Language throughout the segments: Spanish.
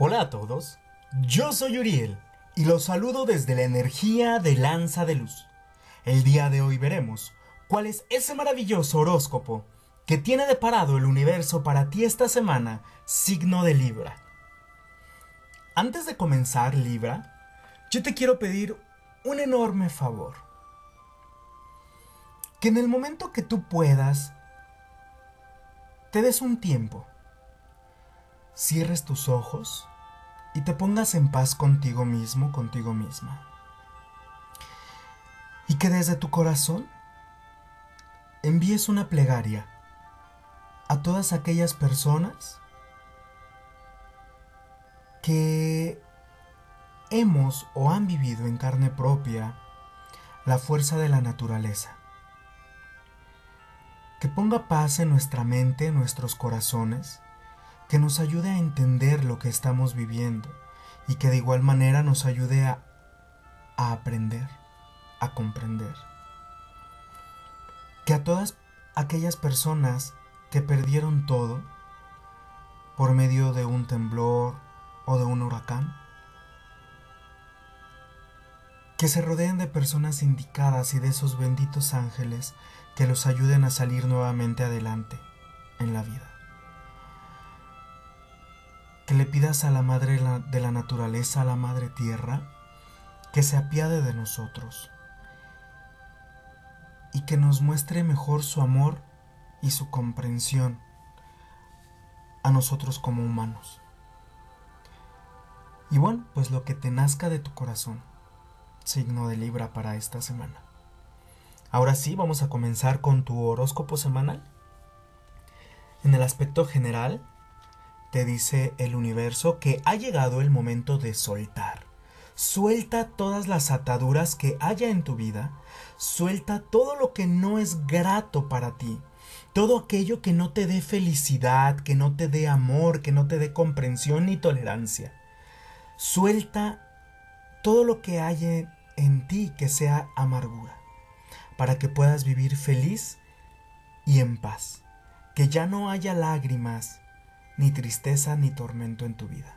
Hola a todos, yo soy Uriel y los saludo desde la energía de Lanza de Luz. El día de hoy veremos cuál es ese maravilloso horóscopo que tiene deparado el universo para ti esta semana, signo de Libra. Antes de comenzar, Libra, yo te quiero pedir un enorme favor. Que en el momento que tú puedas, te des un tiempo, cierres tus ojos y te pongas en paz contigo mismo, contigo misma. Y que desde tu corazón envíes una plegaria a todas aquellas personas que hemos o han vivido en carne propia la fuerza de la naturaleza. Que ponga paz en nuestra mente, en nuestros corazones, que nos ayude a entender lo que estamos viviendo y que de igual manera nos ayude a aprender, a comprender. Que a todas aquellas personas que perdieron todo por medio de un temblor o de un huracán, que se rodeen de personas indicadas y de esos benditos ángeles que los ayuden a salir nuevamente adelante en la vida. Que le pidas a la Madre de la Naturaleza, a la Madre Tierra, que se apiade de nosotros y que nos muestre mejor su amor y su comprensión a nosotros como humanos. Y bueno, pues lo que te nazca de tu corazón, signo de Libra para esta semana. Ahora sí, vamos a comenzar con tu horóscopo semanal. En el aspecto general, te dice el universo que ha llegado el momento de soltar. Suelta todas las ataduras que haya en tu vida. Suelta todo lo que no es grato para ti. Todo aquello que no te dé felicidad, que no te dé amor, que no te dé comprensión ni tolerancia. Suelta todo lo que haya en ti que sea amargura, para que puedas vivir feliz y en paz. Que ya no haya lágrimas, ni tristeza, ni tormento en tu vida.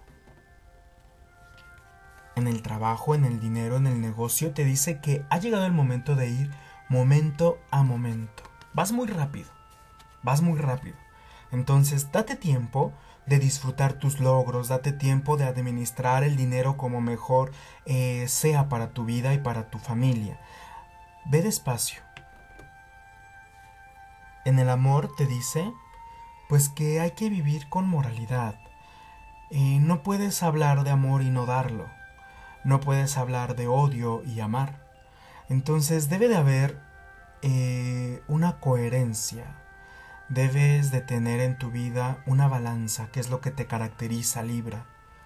En el trabajo, en el dinero, en el negocio, te dice que ha llegado el momento de ir momento a momento. Vas muy rápido. Entonces, date tiempo de disfrutar tus logros, date tiempo de administrar el dinero como mejor sea para tu vida y para tu familia. Ve despacio. En el amor te dice, pues que hay que vivir con moralidad. No puedes hablar de amor y no darlo. No puedes hablar de odio y amar. Entonces debe de haber una coherencia. Debes de tener en tu vida una balanza, que es lo que te caracteriza, Libra.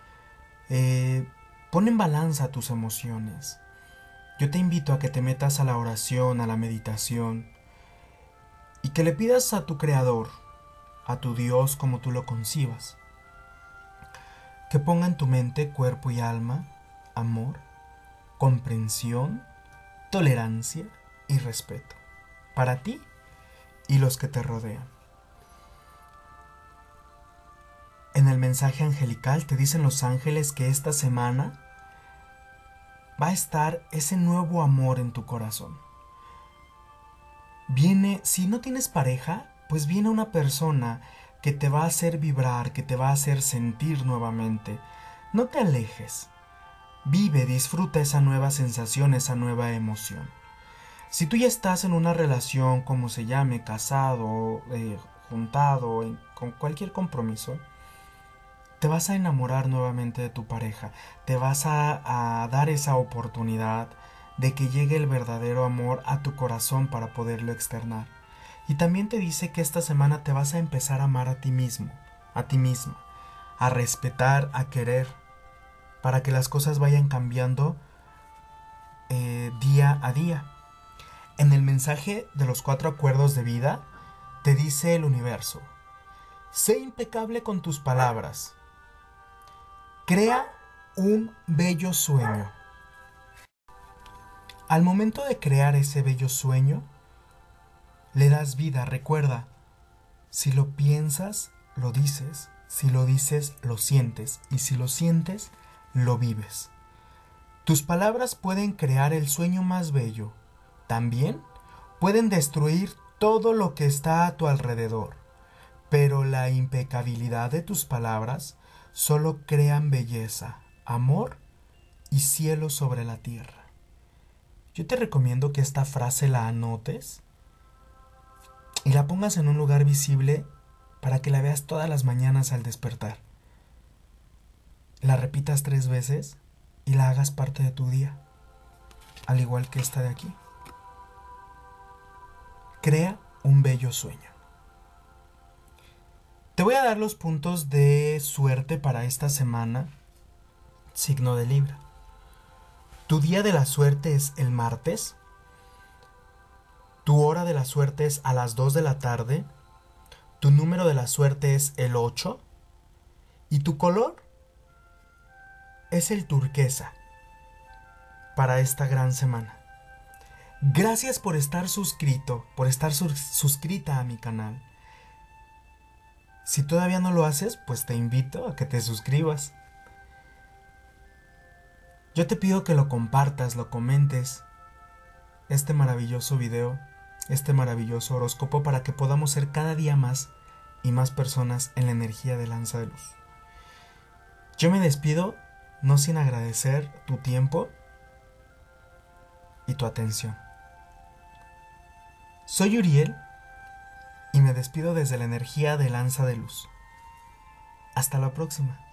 Pon en balanza tus emociones. Yo te invito a que te metas a la oración, a la meditación, y que le pidas a tu Creador, a tu Dios como tú lo concibas, que ponga en tu mente, cuerpo y alma, amor, comprensión, tolerancia y respeto, para ti y los que te rodean. En el mensaje angelical te dicen los ángeles que esta semana va a estar ese nuevo amor en tu corazón. Viene, si no tienes pareja, pues viene una persona que te va a hacer vibrar, que te va a hacer sentir nuevamente. No te alejes. Vive, disfruta esa nueva sensación, esa nueva emoción. Si tú ya estás en una relación, como se llame, casado, juntado, con cualquier compromiso, te vas a enamorar nuevamente de tu pareja. Te vas a dar esa oportunidad de que llegue el verdadero amor a tu corazón para poderlo externar. Y también te dice que esta semana te vas a empezar a amar a ti mismo, a ti misma, a respetar, a querer, para que las cosas vayan cambiando día a día. En el mensaje de los 4 acuerdos de vida, te dice el universo: sé impecable con tus palabras. Crea un bello sueño. Al momento de crear ese bello sueño, le das vida. Recuerda, si lo piensas, lo dices. Si lo dices, lo sientes, y si lo sientes, lo vives. Tus palabras pueden crear el sueño más bello. También pueden destruir todo lo que está a tu alrededor. Pero la impecabilidad de tus palabras solo crean belleza, amor y cielo sobre la tierra. Yo te recomiendo que esta frase la anotes y la pongas en un lugar visible para que la veas todas las mañanas al despertar. La repitas 3 veces y la hagas parte de tu día, al igual que esta de aquí. Crea un bello sueño. Te voy a dar los puntos de suerte para esta semana, signo de Libra. Tu día de la suerte es el martes. Tu hora de la suerte es a las 2 de la tarde. Tu número de la suerte es el 8. Y tu color es el turquesa para esta gran semana. Gracias por estar suscrito, por estar suscrita a mi canal. Si todavía no lo haces, pues te invito a que te suscribas. Yo te pido que lo compartas, lo comentes, este maravilloso video, este maravilloso horóscopo, para que podamos ser cada día más y más personas en la energía de Lanza de Luz. Yo me despido, no sin agradecer tu tiempo y tu atención. Soy Uriel y me despido desde la energía de Lanza de Luz. Hasta la próxima.